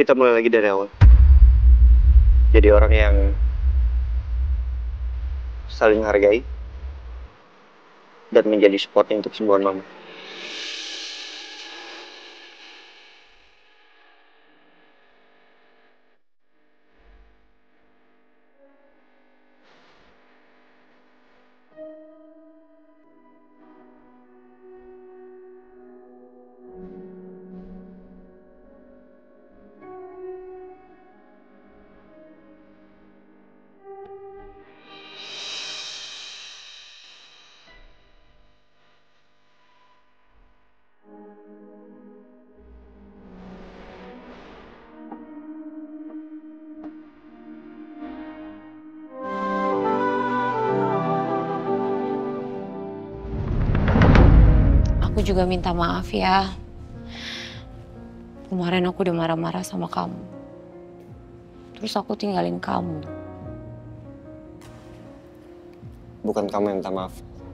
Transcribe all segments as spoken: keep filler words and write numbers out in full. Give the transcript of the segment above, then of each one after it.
kita mulai lagi dari awal. Jadi orang yang saling hargai dan menjadi support untuk semua mama. Aku juga minta maaf ya. Kemarin aku udah marah-marah sama kamu. Terus aku tinggalin kamu. Bukan kamu yang minta maaf.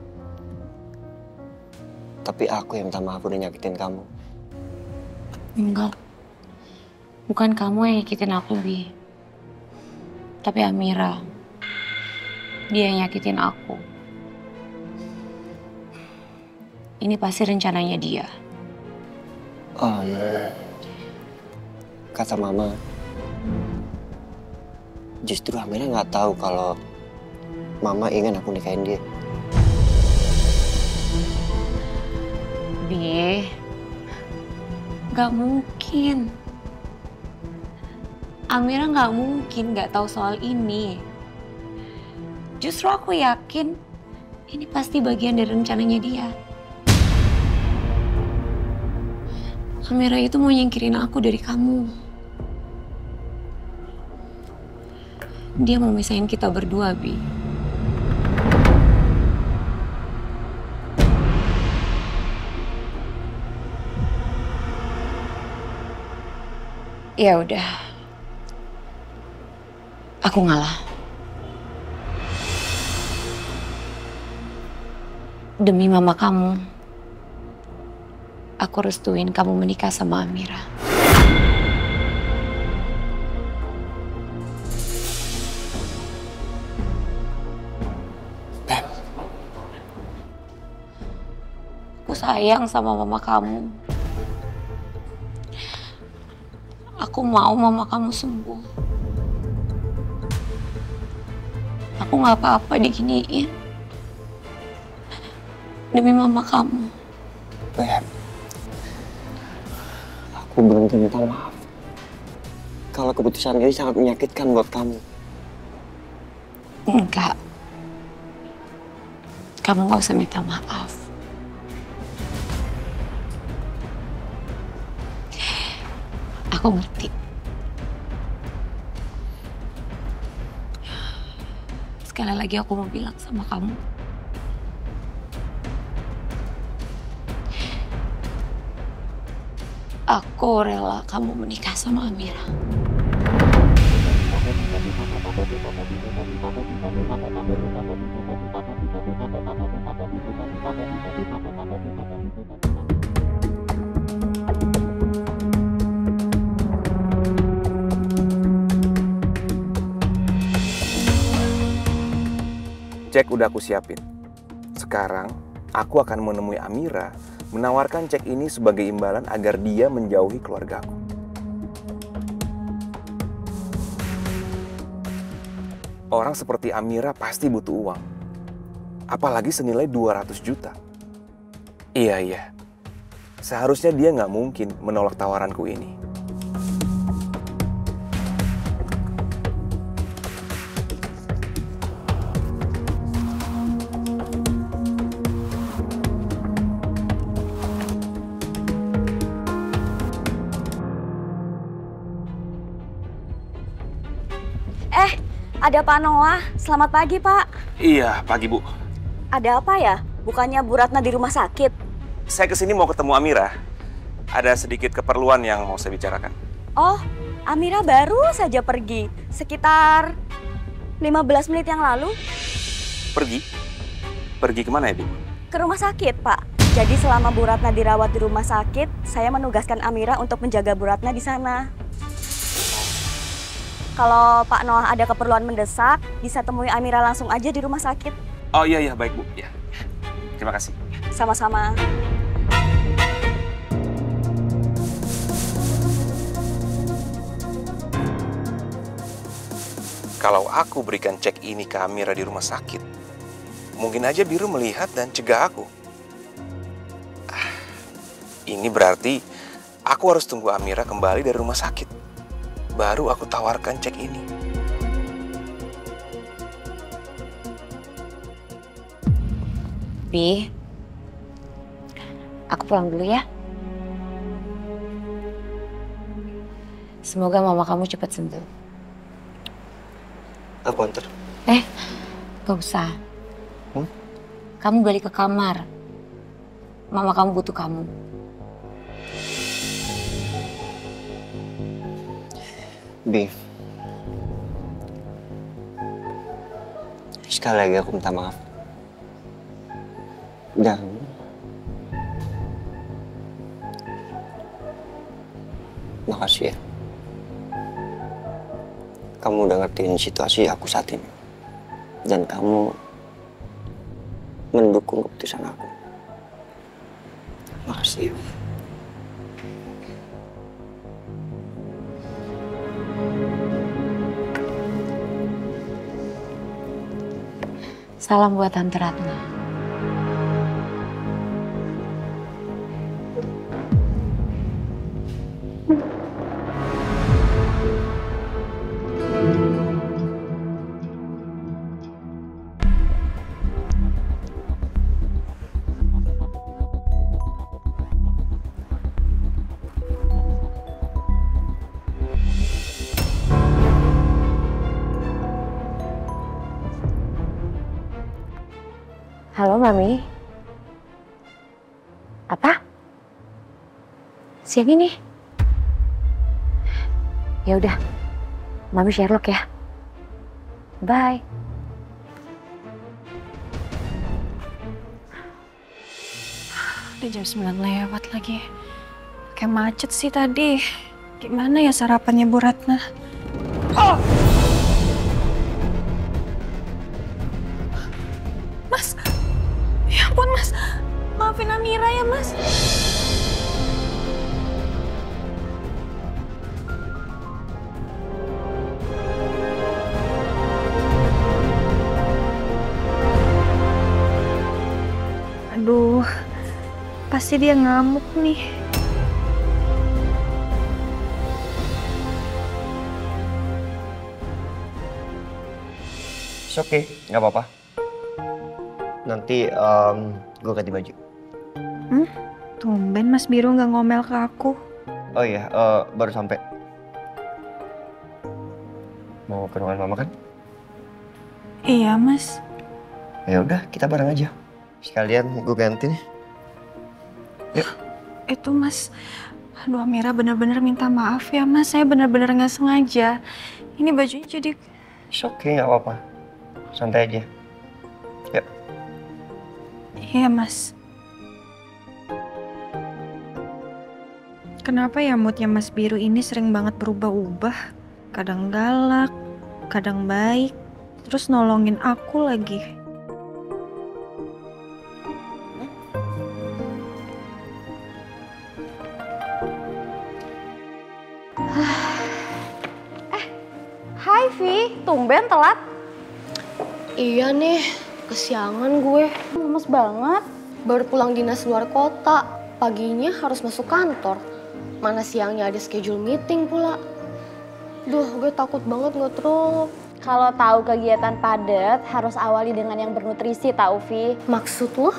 Tapi aku yang minta maaf udah nyakitin kamu. Enggak. Bukan kamu yang nyakitin aku, Bi. Tapi Amira. Dia yang nyakitin aku. Ini pasti rencananya dia. Oh, kata mama, justru Amira nggak tahu kalau mama ingin aku nikahin dia. Bi, nggak mungkin. Amira nggak mungkin nggak tahu soal ini. Justru aku yakin ini pasti bagian dari rencananya dia. Amira itu mau nyingkirin aku dari kamu. Dia mau misahin kita berdua, Bi. Ya udah. Aku ngalah. Demi mama kamu. Aku restuin kamu menikah sama Amira. Beb. Aku sayang sama mama kamu. Aku mau mama kamu sembuh. Aku gak apa-apa diginiin. Demi mama kamu. Beb. Aku benar-benar minta maaf. Kalau keputusan ini sangat menyakitkan buat kamu. Enggak. Kamu gak usah minta maaf. Aku ngerti. Sekali lagi aku mau bilang sama kamu. Aku rela kamu menikah sama Amira. Cek udah aku siapin. Sekarang aku akan menemui Amira, menawarkan cek ini sebagai imbalan agar dia menjauhi keluargaku. Orang seperti Amira pasti butuh uang. Apalagi senilai dua ratus juta. Iya, iya. Seharusnya dia nggak mungkin menolak tawaranku ini. Eh, ada Pak Noah. Selamat pagi, Pak. Iya, pagi Bu. Ada apa ya? Bukannya Bu Ratna di rumah sakit? Saya kesini mau ketemu Amira. Ada sedikit keperluan yang mau saya bicarakan. Oh, Amira baru saja pergi. Sekitar lima belas menit yang lalu. Pergi? Pergi kemana ya, Bu? Ke rumah sakit, Pak. Jadi selama Bu Ratna dirawat di rumah sakit, saya menugaskan Amira untuk menjaga Bu Ratna di sana. Kalau Pak Noah ada keperluan mendesak, bisa temui Amira langsung aja di rumah sakit. Oh iya, iya, baik Bu. Ya. Terima kasih. Sama-sama. Kalau aku berikan cek ini ke Amira di rumah sakit, mungkin aja Biru melihat dan cegah aku. Ah, ini berarti aku harus tunggu Amira kembali dari rumah sakit. Baru aku tawarkan cek ini. Bi, aku pulang dulu ya. Semoga mama kamu cepat sembuh. Aku antar. Eh, gak usah. Hmm? Kamu balik ke kamar. Mama kamu butuh kamu. Bi, sekali lagi aku minta maaf. Dan makasih ya. Kamu udah ngertiin situasi aku saat ini. Dan kamu mendukung keputusan aku. Makasih ya. Salam buat Tante Ratna. Halo, Mami. Apa? Siang ini? Ya udah, Mami Sherlock ya. Bye. Udah jam sembilan lewat lagi. Kayak macet sih tadi. Gimana ya sarapannya Bu Ratna? Oh! Mas! Ya ampun Mas, maafin Amira ya Mas. Aduh, pasti dia ngamuk nih. It's okay, nggak apa-apa. Nanti um, gue ganti baju. Hmm? Tumben Mas Biru nggak ngomel ke aku. Oh iya, uh, baru sampai. Mau ke ruangan mama kan? Iya Mas. Ya udah, kita bareng aja. Sekalian gue ganti nih. Yuk. Itu Mas, aduh Amira bener-bener minta maaf ya Mas. Saya bener-bener nggak sengaja. Ini bajunya jadi... It's okay, nggak apa-apa. Santai aja. Yuk. Iya Mas. Kenapa ya moodnya Mas Biru ini sering banget berubah-ubah? Kadang galak, kadang baik, terus nolongin aku lagi. Eh, hai Vi, tumben telat. Iya nih, kesiangan gue. Lemes banget. Baru pulang dinas luar kota. Paginya harus masuk kantor. Mana siangnya ada schedule meeting pula. Duh, gue takut banget nggak drop. Kalau tahu kegiatan padat, harus awali dengan yang bernutrisi, tau Vi. Maksud lo?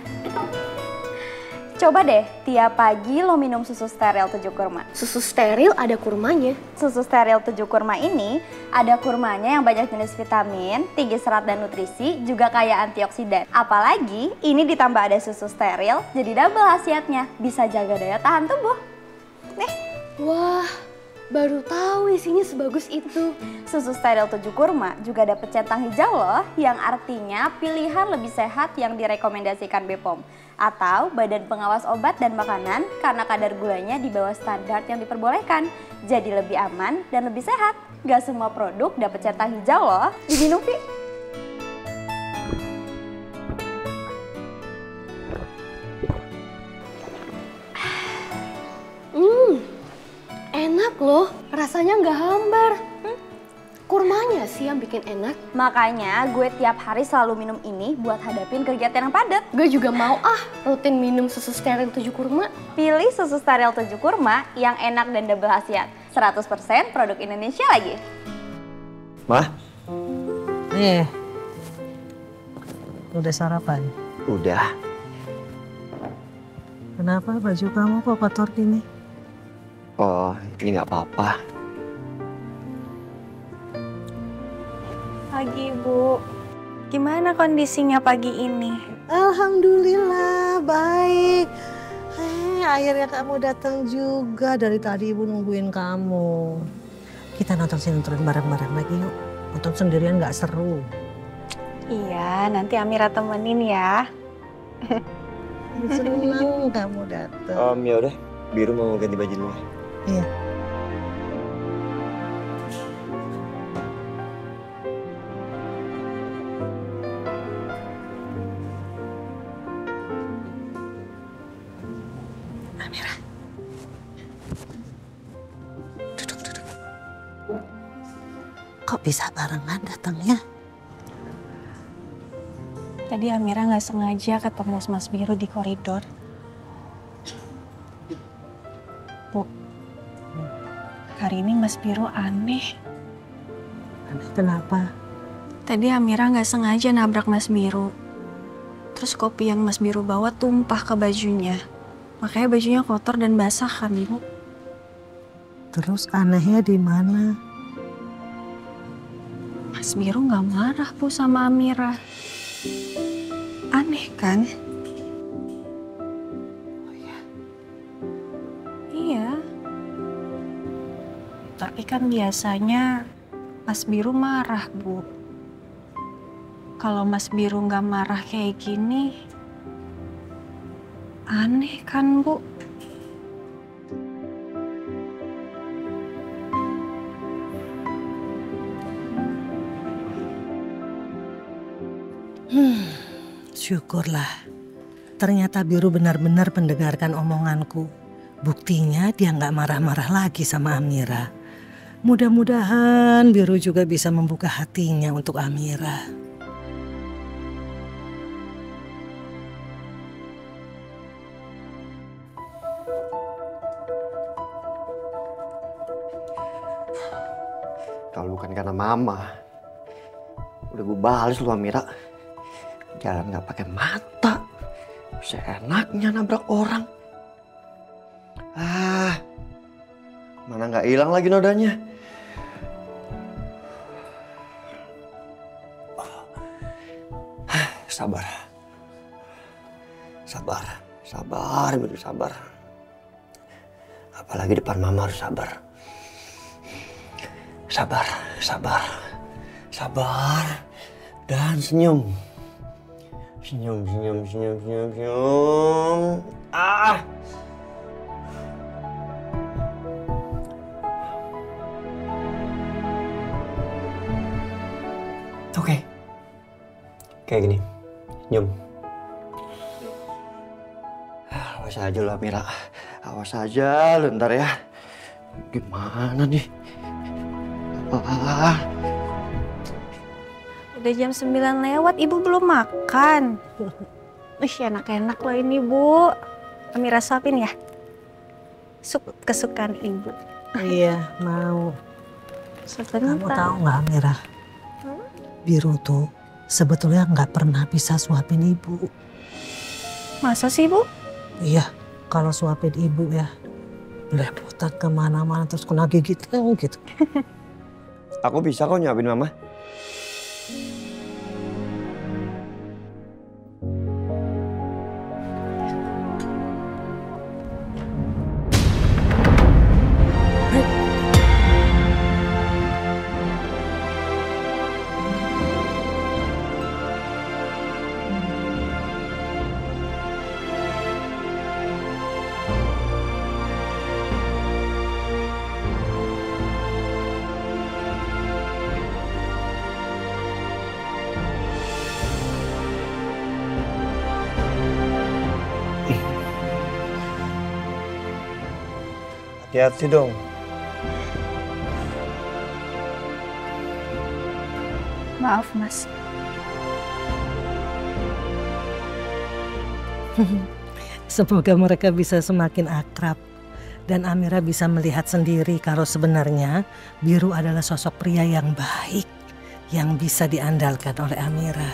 Coba deh, tiap pagi lo minum susu steril tujuh kurma. Susu steril ada kurmanya. Susu steril tujuh kurma ini ada kurmanya yang banyak jenis vitamin, tinggi serat dan nutrisi, juga kaya antioksidan. Apalagi ini ditambah ada susu steril, jadi double khasiatnya. Bisa jaga daya tahan tubuh. Nih. Wah, baru tahu isinya sebagus itu. Susu steril tujuh kurma juga dapat centang hijau loh, yang artinya pilihan lebih sehat yang direkomendasikan B P O M. Atau Badan Pengawas Obat dan Makanan karena kadar gulanya di bawah standar yang diperbolehkan. Jadi lebih aman dan lebih sehat. Gak semua produk dapat centang hijau loh. Diminum, Vi. Hmm, enak loh. Rasanya nggak hambar. Hmm? Kurmanya sih yang bikin enak. Makanya gue tiap hari selalu minum ini buat hadapin kegiatan yang padat. Gue juga mau ah rutin minum susu steril tujuh kurma. Pilih susu steril tujuh kurma yang enak dan double khasiat. seratus persen produk Indonesia lagi. Mah? Eh, udah sarapan? Udah. Kenapa baju kamu kok kotor gini? Oh, ini nggak apa-apa. Pagi, Bu. Gimana kondisinya pagi ini? Alhamdulillah, baik. Eh, akhirnya kamu datang juga. Dari tadi Ibu nungguin kamu. Kita nonton sinetron bareng-bareng lagi yuk. Nonton sendirian nggak seru. Iya, nanti Amira temenin ya. Senang kamu datang. Om, ya udah. Biru mau ganti baju dulu. Iya. Amira. Duduk, duduk. Kok bisa barengan datangnya? Tadi Amira nggak sengaja ketemu Mas Biru di koridor. Bu, hari ini Mas Biru aneh. Aneh kenapa? Tadi Amira nggak sengaja nabrak Mas Biru. Terus kopi yang Mas Biru bawa tumpah ke bajunya. Makanya bajunya kotor dan basah kan, Bu? Terus anehnya di mana? Mas Biru nggak marah, Bu, sama Amira. Aneh kan? Oh ya. Iya. Tapi kan biasanya Mas Biru marah, Bu. Kalau Mas Biru nggak marah kayak gini, aneh kan, Bu? Hmm, syukurlah. Ternyata Biru benar-benar mendengarkan omonganku. Buktinya dia nggak marah-marah lagi sama Amira. Mudah-mudahan Biru juga bisa membuka hatinya untuk Amira. Kalau bukan karena mama, udah gue balas lu Amira. Jalan nggak pakai mata, seenaknya nabrak orang. Ah, mana nggak hilang lagi nodanya. Sabar, sabar, sabar, betul sabar. Apalagi depan mama harus sabar. Sabar, sabar, sabar, dan senyum. Senyum, senyum, senyum, senyum, senyum. Ah! Oke. Kayak gini. Senyum. Awas aja lu Amira. Awas aja lu ntar ya. Gimana nih? Ah. Udah jam sembilan lewat, Ibu belum makan. Wih, enak-enak loh ini, Bu. Amira suapin ya. Sup kesukaan Ibu. Iya, mau. Sebentar. Kamu tahu nggak Amira? Biru tuh sebetulnya nggak pernah bisa suapin ibu. Masa sih, Bu? Iya, kalau suapin ibu ya belepotan kemana-mana terus kena gigit gitu. Aku bisa kok nyuapin mama. Hati-hati dong. Maaf, Mas. Semoga mereka bisa semakin akrab dan Amira bisa melihat sendiri kalau sebenarnya Biru adalah sosok pria yang baik yang bisa diandalkan oleh Amira.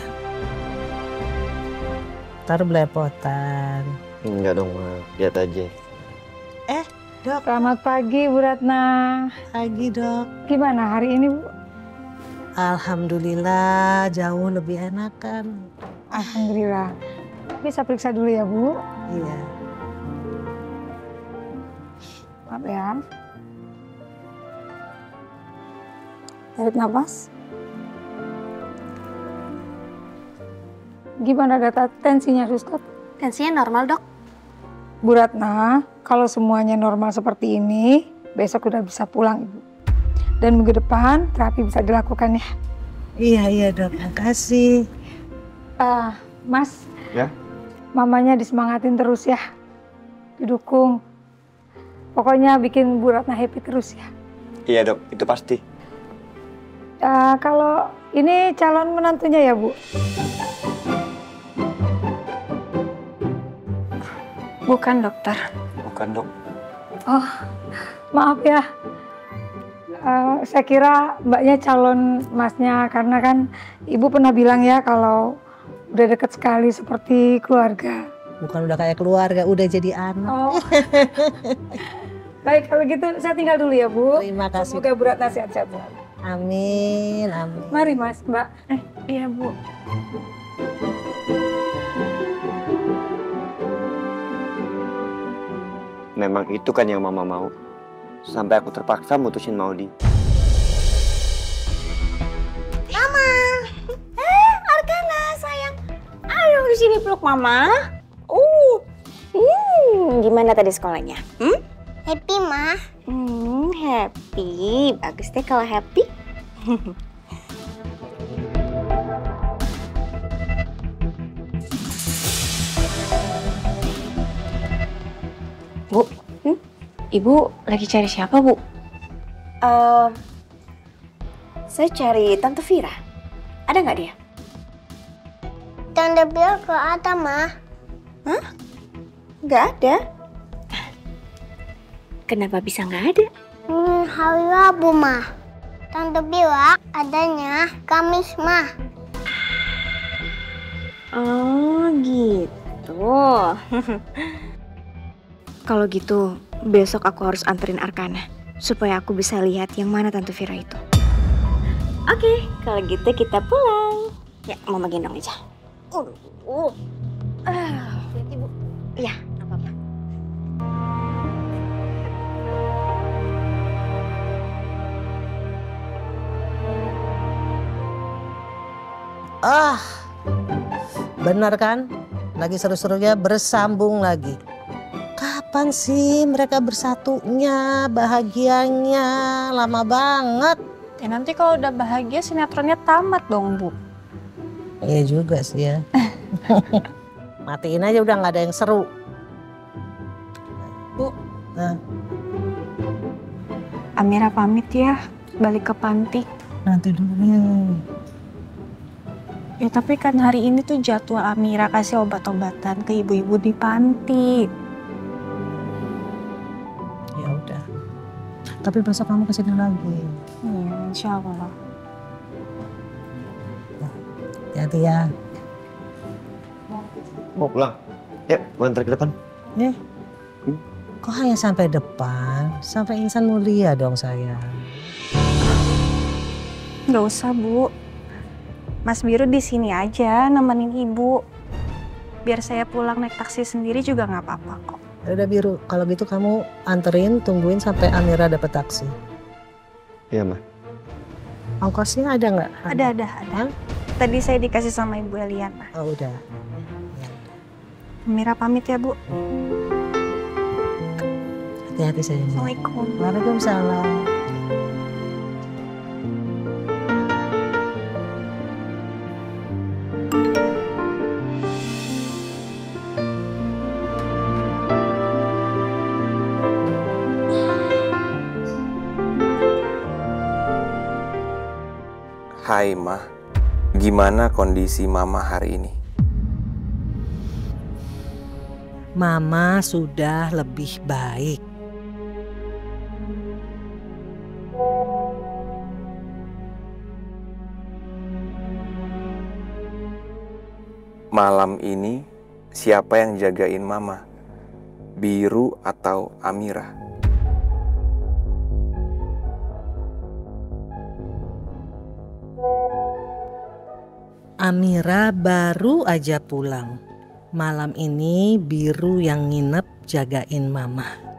Ntar belepotan. Enggak dong, Ma. Lihat aja. Eh, Dok. Selamat pagi, Bu Ratna. Pagi, Dok. Gimana hari ini, Bu? Alhamdulillah jauh lebih enakan. Alhamdulillah. Bisa periksa dulu ya, Bu? Iya. Maaf ya. Tarik nafas. Gimana data tensinya, suster? Tensinya normal, Dok. Bu Ratna, kalau semuanya normal seperti ini, besok udah bisa pulang, Ibu. Dan minggu depan terapi bisa dilakukan ya. Iya, iya, Dok. Makasih. Uh, Mas. Ya? Mamanya disemangatin terus ya. Didukung. Pokoknya bikin Bu Ratna happy terus ya. Iya, Dok. Itu pasti. Uh, kalau ini calon menantunya ya, Bu? Bukan, dokter. Bukan, Dok. Oh, maaf ya. Uh, saya kira mbaknya calon masnya karena kan ibu pernah bilang ya kalau udah deket sekali seperti keluarga. Bukan udah kayak keluarga, udah jadi anak. Oh. Baik, kalau gitu saya tinggal dulu ya, Bu. Terima kasih. Semoga Bu Ratna sehat-sehat selalu. Amin, amin. Mari Mas, Mbak. Eh, iya, Bu. Memang itu kan yang Mama mau. Sampai aku terpaksa mutusin Maudi. Mama. Eh, Arkana sayang. Ayo di sini peluk Mama. Uh. Hmm, gimana tadi sekolahnya? Hmm? Happy, Ma. Hmm, happy. Bagus deh kalau happy. Bu, hmm? Ibu lagi cari siapa, Bu? Uh, saya cari Tante Vira. Ada nggak dia? Tante Vira gak ada, Ma. Hah? Nggak ada? Kenapa bisa nggak ada? Hmm, hari Rabu, Ma. Tante Vira adanya Kamis, Ma. Oh, gitu. Kalau gitu, besok aku harus anterin Arkana supaya aku bisa lihat yang mana Tante Vira itu. Oke, kalau gitu kita pulang. Ya, Mama gendong aja. Uh, uh. Ah, Ibu. Iya, nggak apa-apa. Ah, benar kan? Lagi seru-serunya bersambung lagi. Kapan sih mereka bersatunya, bahagianya? Lama banget. Ya nanti kalau udah bahagia sinetronnya tamat dong, Bu. Iya juga sih ya. Matiin aja udah nggak ada yang seru. Bu. Nah. Amira pamit ya, balik ke panti. Nanti dulu. Ya tapi kan hari ini tuh jadwal Amira kasih obat-obatan ke ibu-ibu di panti. Ya udah. Tapi besok kamu kesini lagi. Hmm, insya Allah. Hati-hati ya. Mau pulang? Yuk, mau antar ke depan. Eh, hmm? Kok hanya sampai depan? Sampai insan mulia dong saya. Nggak usah, Bu. Mas Biru di sini aja nemenin Ibu. Biar saya pulang naik taksi sendiri juga nggak apa-apa kok. Udah Biru, kalau gitu kamu anterin, tungguin sampai Amira dapat taksi. Iya, Ma. Ongkosnya ada nggak? Ada, ada, ada. Hah? Tadi saya dikasih sama Ibu Eliana. Oh udah. Amira pamit ya, Bu. Hati-hati sayang. Assalamualaikum. Waalaikumsalam. Hai Ma, gimana kondisi Mama hari ini? Mama sudah lebih baik. Malam ini siapa yang jagain Mama? Biru atau Amira? Amira baru aja pulang. Malam ini Biru yang nginep jagain Mama.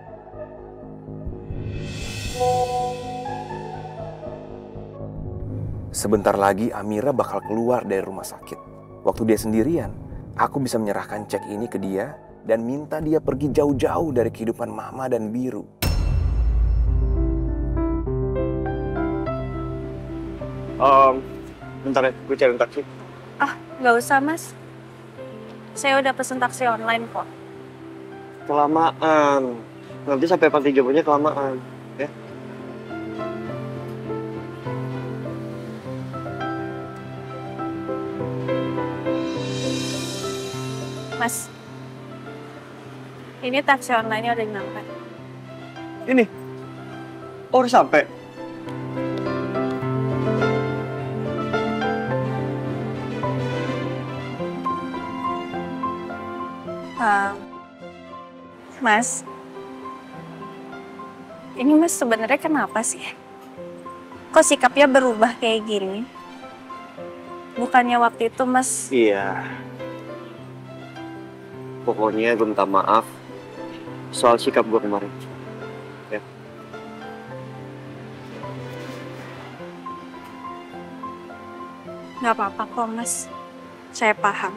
Sebentar lagi Amira bakal keluar dari rumah sakit. Waktu dia sendirian, aku bisa menyerahkan cek ini ke dia dan minta dia pergi jauh-jauh dari kehidupan Mama dan Biru. Um, bentar ya, gue cari taksi. Ah, nggak usah mas. Saya udah pesen taksi online kok. Kelamaan. Nanti sampai panti jomblonya kelamaan. Ya. Mas, ini taksi online-nya udah nyampe. Ini. Oh, udah sampai. Uh, mas, ini mas sebenarnya kenapa sih? Kok sikapnya berubah kayak gini? Bukannya waktu itu mas... Iya. Pokoknya gue minta maaf soal sikap gue kemarin. Ya. Gak apa-apa kok mas, saya paham.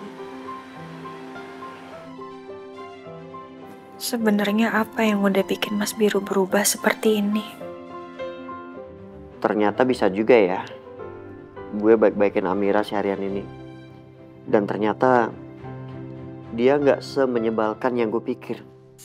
Sebenarnya apa yang udah bikin Mas Biru berubah seperti ini? Ternyata bisa juga ya. Gue baik-baikin Amira seharian ini. Dan ternyata dia nggak semenyebalkan yang gue pikir.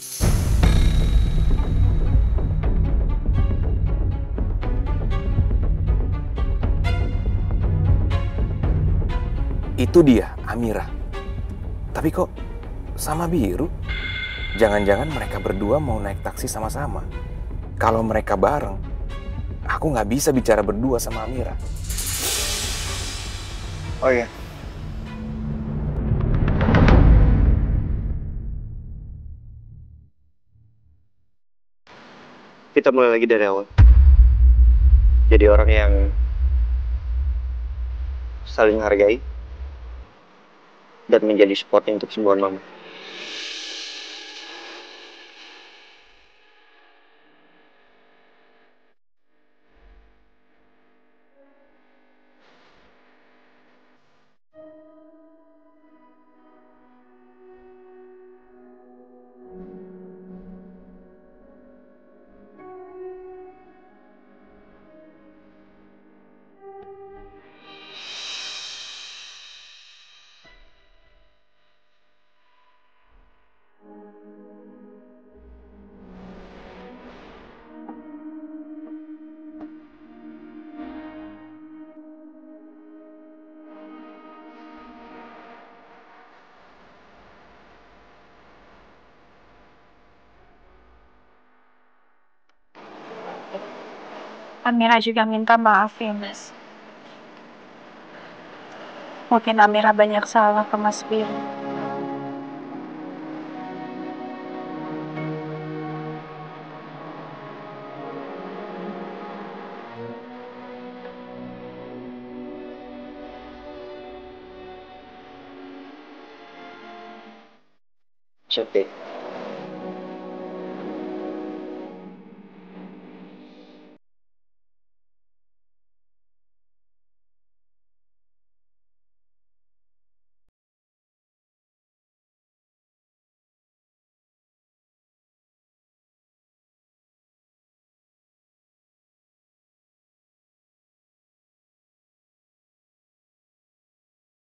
Itu dia, Amira. Tapi kok sama Biru? Jangan-jangan mereka berdua mau naik taksi sama-sama. Kalau mereka bareng, aku nggak bisa bicara berdua sama Amira. Oh iya. Kita mulai lagi dari awal. Jadi orang yang saling hargai dan menjadi support untuk semua mama. Amira juga minta maaf ya Mas. Mungkin Amira banyak salah ke Mas Biru. Oke.